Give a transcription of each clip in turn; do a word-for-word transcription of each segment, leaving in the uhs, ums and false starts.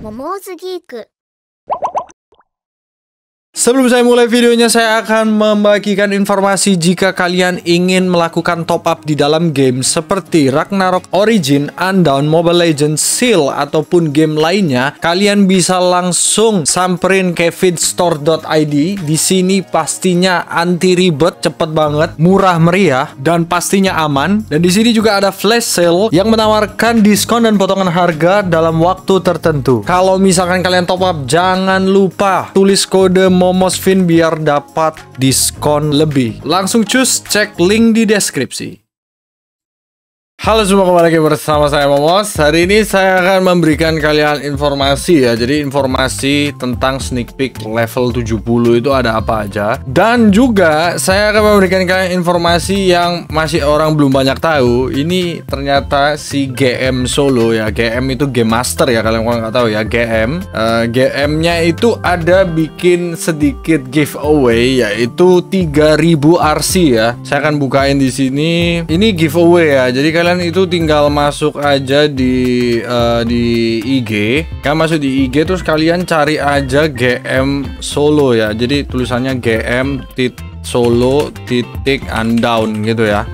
Momoz Geek. Sebelum saya mulai videonya, saya akan membagikan informasi jika kalian ingin melakukan top up di dalam game seperti Ragnarok Origin, Undawn, Mobile Legends, Seal, ataupun game lainnya. Kalian bisa langsung samperin ke feedstore dot i d. Di sini pastinya anti ribet, cepet banget, murah meriah, dan pastinya aman. Dan di sini juga ada flash sale yang menawarkan diskon dan potongan harga dalam waktu tertentu. Kalau misalkan kalian top up, jangan lupa tulis kode Momosfin biar dapat diskon lebih. Langsung cus cek link di deskripsi. Halo semua, kembali lagi bersama saya Momos. Hari ini saya akan memberikan kalian informasi ya. Jadi informasi tentang sneak peek level tujuh puluh itu ada apa aja. Dan juga saya akan memberikan kalian informasi yang masih orang belum banyak tahu. Ini ternyata si G M Solo ya. G M itu Game Master ya, kalian kalau nggak tahu ya. G M uh, G M-nya itu ada bikin sedikit giveaway, yaitu tiga ribu R C ya. Saya akan bukain di sini. Ini giveaway ya. Jadi kalian itu tinggal masuk aja di uh, di I G. Kalian masuk di I G terus kalian cari aja G M Solo ya. Jadi tulisannya G M tit Solo titik Undawn gitu ya.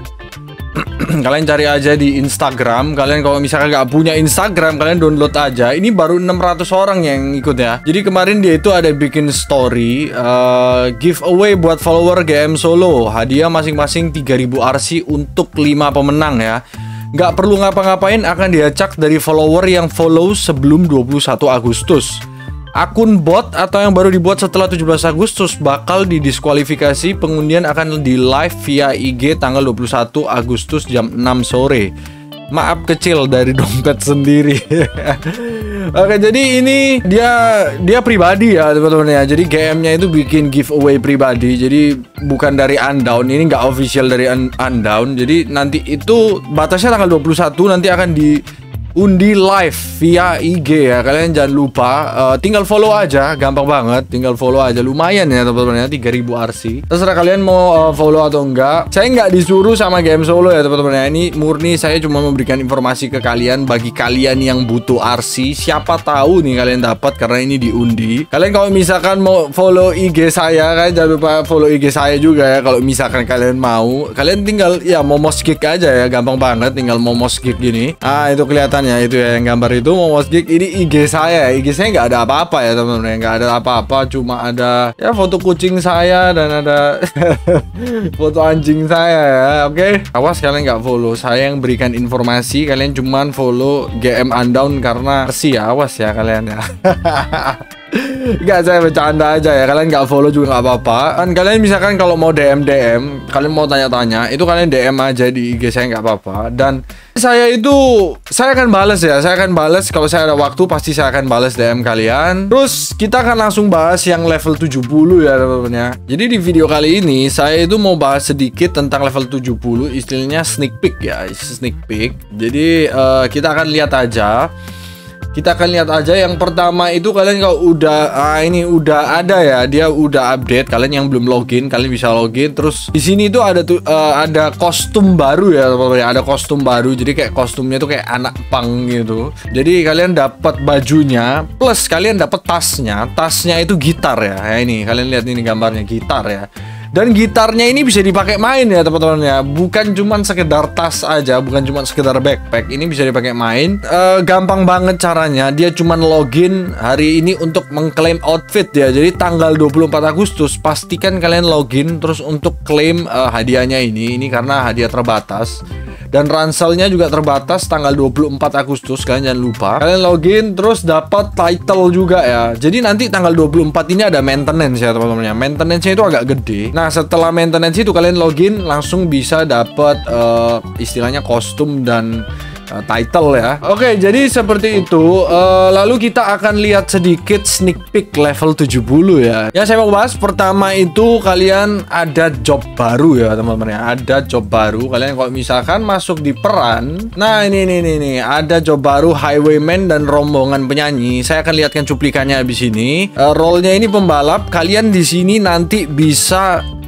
Kalian cari aja di Instagram. Kalian kalau misalkan nggak punya Instagram, kalian download aja. Ini baru enam ratus orang yang ikut ya. Jadi kemarin dia itu ada bikin story uh, giveaway buat follower G M Solo. Hadiah masing-masing tiga ribu R C untuk lima pemenang ya. Nggak perlu ngapa-ngapain, akan diacak dari follower yang follow sebelum dua puluh satu Agustus. Akun bot atau yang baru dibuat setelah tujuh belas Agustus bakal didiskualifikasi. Pengundian akan di live via I G tanggal dua puluh satu Agustus jam enam sore. Maaf kecil dari dompet sendiri. Oke, jadi ini dia dia pribadi ya teman-teman ya. Jadi G M-nya itu bikin giveaway pribadi. Jadi bukan dari Undawn. Ini nggak official dari Undawn. Jadi nanti itu batasnya tanggal dua puluh satu, nanti akan diundi live via I G ya. Kalian jangan lupa uh, tinggal follow aja, gampang banget. Tinggal follow aja, lumayan ya teman-teman ya, tiga ribu R C. Terserah kalian mau uh, follow atau enggak. Saya nggak disuruh sama G M Solo ya teman-teman ya. Ini murni saya cuma memberikan informasi ke kalian. Bagi kalian yang butuh R C, siapa tahu nih kalian dapat karena ini diundi. Kalian kalau misalkan mau follow I G saya, kalian jangan lupa follow I G saya juga ya. Kalau misalkan kalian mau, kalian tinggal ya Momos Geek aja ya, gampang banget. Tinggal Momos Geek gini. Ah, itu kelihatan ya, itu ya yang gambar itu Momos Geek. Ini I G saya, I G saya nggak ada apa-apa ya teman-teman, nggak ada apa-apa, cuma ada ya foto kucing saya dan ada foto anjing saya ya. Oke, awas kalian nggak follow, saya yang berikan informasi, kalian cuman follow G M Undawn karena sih ya, awas ya kalian ya. Enggak, saya bercanda aja ya. Kalian nggak follow juga nggak apa-apa. Kan kalian misalkan kalau mau D M D M, kalian mau tanya-tanya, itu kalian D M aja di I G saya, nggak apa-apa. Dan saya itu saya akan balas ya. Saya akan balas kalau saya ada waktu, pasti saya akan balas D M kalian. Terus kita akan langsung bahas yang level tujuh puluh ya teman-teman ya. Jadi di video kali ini saya itu mau bahas sedikit tentang level tujuh puluh, istilahnya sneak peek ya, sneak peek. Jadi uh, kita akan lihat aja. Kita akan lihat aja yang pertama itu, kalian kalau udah ah, ini udah ada ya, dia udah update. Kalian yang belum login, kalian bisa login. Terus di sini tuh ada tuh uh, ada kostum baru ya, ada kostum baru. Jadi kayak kostumnya tuh kayak anak punk gitu. Jadi kalian dapat bajunya plus kalian dapat tasnya. Tasnya itu gitar ya. Ya ini kalian lihat ini gambarnya, gitar ya. Dan gitarnya ini bisa dipakai main ya teman-teman ya. Bukan cuma sekedar tas aja, bukan cuma sekedar backpack. Ini bisa dipakai main. E, gampang banget caranya. Dia cuma login hari ini untuk mengklaim outfit ya. Jadi tanggal dua puluh empat Agustus pastikan kalian login terus untuk klaim e, hadiahnya ini. Ini karena hadiah terbatas. Dan ranselnya juga terbatas tanggal dua puluh empat Agustus. Kalian jangan lupa. Kalian login terus dapat title juga ya. Jadi nanti tanggal dua puluh empat ini ada maintenance ya teman-teman ya. Maintenance-nya itu agak gede. Nah, setelah maintenance itu kalian login langsung bisa dapat uh, istilahnya kostum dan uh, title ya. Oke, jadi seperti itu. Uh, lalu kita akan lihat sedikit sneak peek level tujuh puluh ya. Yang saya mau bahas pertama itu, kalian ada job baru ya teman-teman ya. Ada job baru. Kalian kalau misalkan masuk di peran, nah ini nih nih nih ada job baru Highwayman dan rombongan penyanyi. Saya akan lihatkan cuplikannya habis ini. Uh, role-nya ini pembalap. Kalian di sini nanti bisa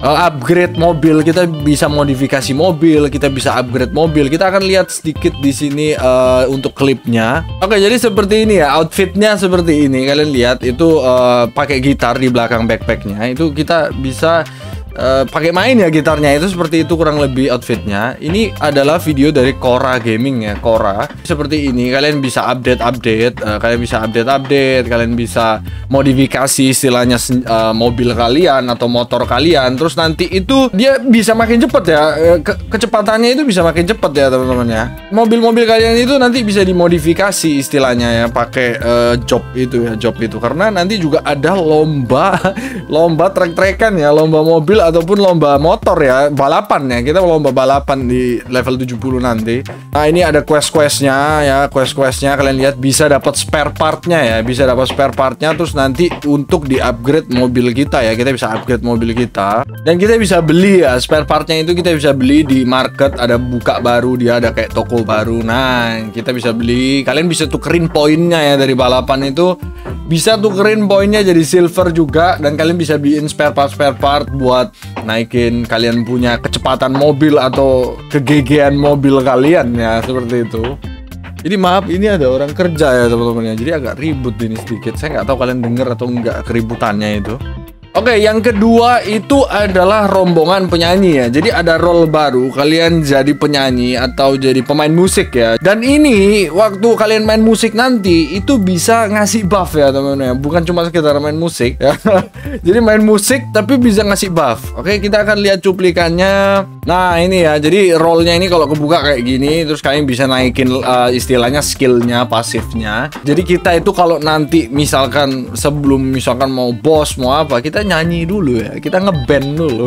uh, upgrade mobil, kita bisa modifikasi mobil, kita bisa upgrade mobil. Kita akan lihat sedikit di sini uh, untuk klipnya. Oke, jadi seperti ini ya, outfitnya seperti ini. Kalian lihat itu uh, pakai gitar di belakang backpacknya. Itu kita bisa Uh, pakai main ya gitarnya, itu seperti itu kurang lebih outfitnya. Ini adalah video dari Cora Gaming ya, Cora. Seperti ini, kalian bisa update-update, uh, kalian bisa update-update, kalian bisa modifikasi istilahnya uh, mobil kalian atau motor kalian. Terus nanti itu dia bisa makin cepet ya, Ke kecepatannya itu bisa makin cepet ya teman-teman ya. Mobil-mobil kalian itu nanti bisa dimodifikasi istilahnya ya, pakai uh, job itu ya, job itu. Karena nanti juga ada lomba, lomba trek-trekan ya, lomba mobil ataupun lomba motor ya, balapan ya. Kita lomba balapan di level tujuh puluh nanti. Nah, ini ada quest-questnya ya, quest-questnya kalian lihat bisa dapat spare partnya ya, bisa dapat spare partnya. Terus nanti untuk di-upgrade mobil kita ya, kita bisa upgrade mobil kita. Dan kita bisa beli ya, spare partnya itu kita bisa beli di market, ada buka baru, dia ada kayak toko baru. Nah, kita bisa beli, kalian bisa tukerin poinnya ya dari balapan itu. Bisa tukerin poinnya jadi silver juga, dan kalian bisa beliin spare part spare part buat naikin kalian punya kecepatan mobil atau kegegean mobil kalian ya, seperti itu. Jadi maaf, ini ada orang kerja ya teman-teman ya, jadi agak ribut ini sedikit. Saya nggak tahu kalian denger atau enggak keributannya itu. Oke, yang kedua itu adalah rombongan penyanyi ya. Jadi ada role baru, kalian jadi penyanyi atau jadi pemain musik ya. Dan ini waktu kalian main musik nanti itu bisa ngasih buff ya teman-teman ya. Bukan cuma sekedar main musik ya. Jadi main musik tapi bisa ngasih buff. Oke, kita akan lihat cuplikannya. Nah ini ya, jadi role-nya ini kalau kebuka kayak gini, terus kalian bisa naikin uh, istilahnya skillnya, pasifnya. Jadi kita itu kalau nanti misalkan sebelum misalkan mau boss mau apa, kita nyanyi dulu ya, kita ngeband dulu.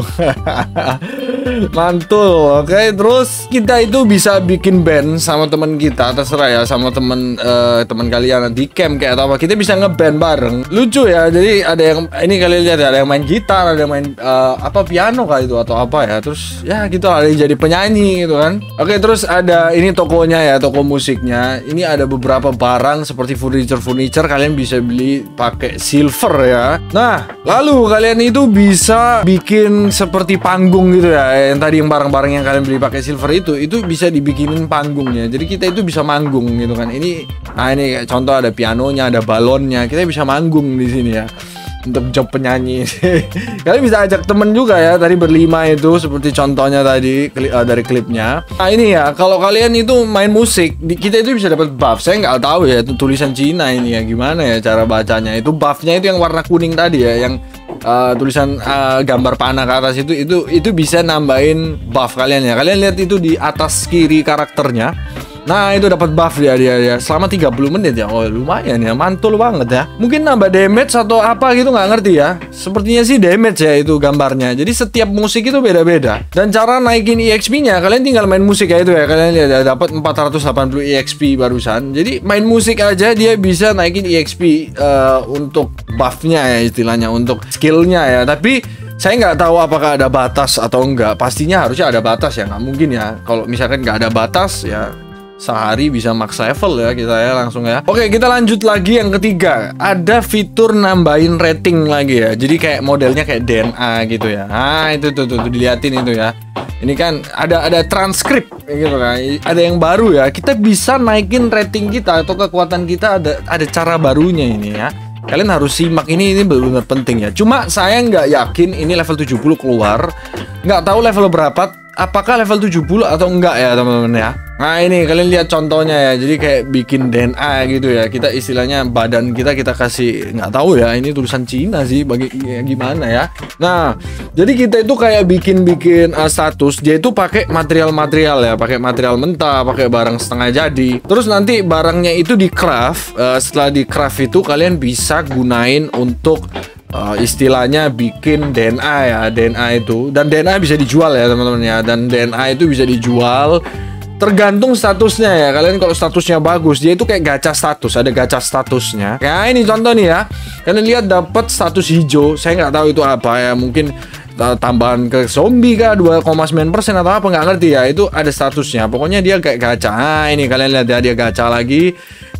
Mantul. Oke, terus kita itu bisa bikin band sama teman kita, terserah ya, sama teman uh, teman kalian di camp kayak atau apa, kita bisa ngeband bareng. Lucu ya, jadi ada yang ini kalian lihat ya, ada yang main gitar, ada yang main uh, apa piano kali itu atau apa ya, terus ya gitu, ada yang jadi penyanyi gitu kan. Oke, terus ada ini tokonya ya, toko musiknya. Ini ada beberapa barang seperti furniture-furniture, kalian bisa beli pakai silver ya. Nah, lalu kalian itu bisa bikin seperti panggung gitu ya. Yang tadi yang barang-barang yang kalian beli pakai silver itu, itu bisa dibikinin panggungnya. Jadi kita itu bisa manggung gitu kan. Ini, nah ini contoh ada pianonya, ada balonnya. Kita bisa manggung di sini ya. Untuk job penyanyi. Kalian bisa ajak temen juga ya, tadi berlima itu seperti contohnya tadi kli, uh, dari klipnya. Nah ini ya, kalau kalian itu main musik, di, kita itu bisa dapat buff. Saya nggak tahu ya, itu tulisan Cina ini ya, gimana ya cara bacanya. Itu buffnya itu yang warna kuning tadi ya, yang uh, tulisan uh, gambar panah ke atas itu, itu itu bisa nambahin buff kalian ya. Kalian lihat itu di atas kiri karakternya. Nah itu dapat buff dia, dia dia selama tiga puluh menit ya. Oh lumayan ya, mantul banget ya. Mungkin nambah damage atau apa gitu, nggak ngerti ya. Sepertinya sih damage ya itu gambarnya. Jadi setiap musik itu beda-beda. Dan cara naikin E X P-nya, kalian tinggal main musik ya itu ya. Kalian lihat ya, dapat empat ratus delapan puluh E X P barusan. Jadi main musik aja dia bisa naikin E X P uh, untuk buff-nya ya istilahnya, untuk skill-nya ya. Tapi saya nggak tahu apakah ada batas atau enggak. Pastinya harusnya ada batas ya, nggak mungkin ya. Kalau misalkan nggak ada batas ya, sehari bisa max level ya kita ya langsung ya. Oke, kita lanjut lagi yang ketiga. Ada fitur nambahin rating lagi ya. Jadi kayak modelnya kayak D N A gitu ya. Nah itu tuh, tuh, tuh diliatin itu ya. Ini kan ada ada transkrip gitu kan. Ada yang baru ya. Kita bisa naikin rating kita atau kekuatan kita, ada ada cara barunya ini ya. Kalian harus simak ini, ini benar-benar penting ya. Cuma saya nggak yakin ini level tujuh puluh keluar. Nggak tahu level berapa. Apakah level tujuh puluh atau enggak ya teman-teman ya. Nah ini kalian lihat contohnya ya. Jadi kayak bikin D N A gitu ya. Kita istilahnya badan kita kita kasih, nggak tahu ya, ini tulisan Cina sih bagi ya, gimana ya. Nah jadi kita itu kayak bikin-bikin uh, status. Dia itu pakai material-material ya, pakai material mentah, pakai barang setengah jadi. Terus nanti barangnya itu di craft. uh, Setelah di craft itu kalian bisa gunain untuk Uh, istilahnya bikin D N A ya, D N A itu. Dan D N A bisa dijual ya teman-teman ya. Dan D N A itu bisa dijual tergantung statusnya ya. Kalian kalau statusnya bagus, dia itu kayak gacha status, ada gacha statusnya. Nah ini contoh nih ya. Kalian lihat dapat status hijau. Saya nggak tahu itu apa ya, mungkin uh, tambahan ke zombie kah, dua koma sembilan persen atau apa, nggak ngerti ya. Itu ada statusnya. Pokoknya dia kayak gacha. Nah ini kalian lihat ya, dia gacha lagi.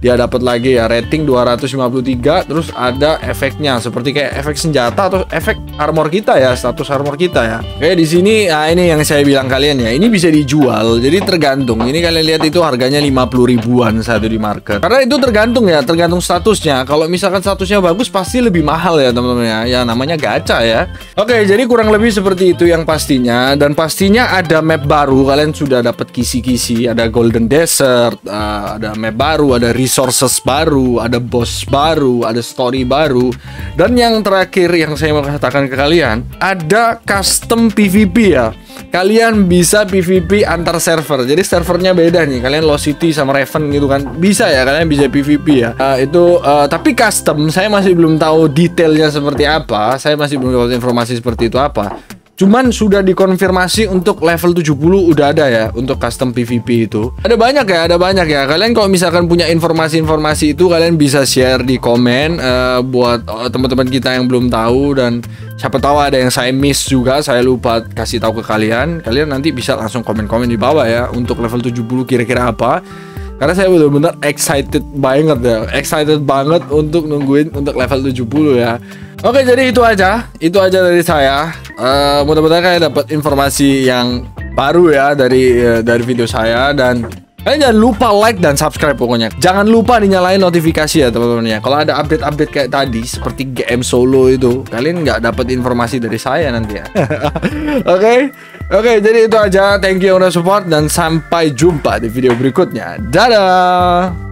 dia dapat lagi ya rating dua ratus lima puluh tiga, terus ada efeknya seperti kayak efek senjata atau efek armor kita ya, status armor kita ya. Kayak di sini, nah ini yang saya bilang kalian ya, ini bisa dijual. Jadi tergantung. Ini kalian lihat itu harganya lima puluh ribuan satu di market. Karena itu tergantung ya, tergantung statusnya. Kalau misalkan statusnya bagus pasti lebih mahal ya teman-teman ya. Ya namanya gacha ya. Oke, jadi kurang lebih seperti itu yang pastinya. Dan pastinya ada map baru. Kalian sudah dapat kisi-kisi. Ada Golden Desert, uh, ada map baru, ada resources baru, ada boss baru, ada story baru. Dan yang terakhir yang saya mau katakan ke kalian, ada custom P V P ya. Kalian bisa P V P antar server. Jadi servernya beda nih. Kalian Lost City sama Raven gitu kan. Bisa ya, kalian bisa P V P ya. Uh, itu uh, tapi custom saya masih belum tahu detailnya seperti apa. Saya masih belum dapat informasi seperti itu apa. Cuman sudah dikonfirmasi untuk level tujuh puluh udah ada ya untuk custom P V P itu. Ada banyak ya, ada banyak ya. Kalian kalau misalkan punya informasi-informasi itu kalian bisa share di komen uh, buat uh, teman-teman kita yang belum tahu, dan siapa tahu ada yang saya miss juga, saya lupa kasih tahu ke kalian. Kalian nanti bisa langsung komen-komen di bawah ya untuk level tujuh puluh kira-kira apa. Karena saya benar-benar excited banget ya. Excited banget untuk nungguin untuk level tujuh puluh ya. Oke, jadi itu aja. Itu aja dari saya. Uh, mudah-mudahan kalian dapat informasi yang baru ya dari uh, dari video saya, dan kalian jangan lupa like dan subscribe pokoknya. Jangan lupa dinyalain notifikasi ya teman-teman ya. Kalau ada update-update kayak tadi seperti G M solo itu, kalian nggak dapat informasi dari saya nanti ya. Oke, oke, jadi itu aja. Thank you yang udah support dan sampai jumpa di video berikutnya. Dadah.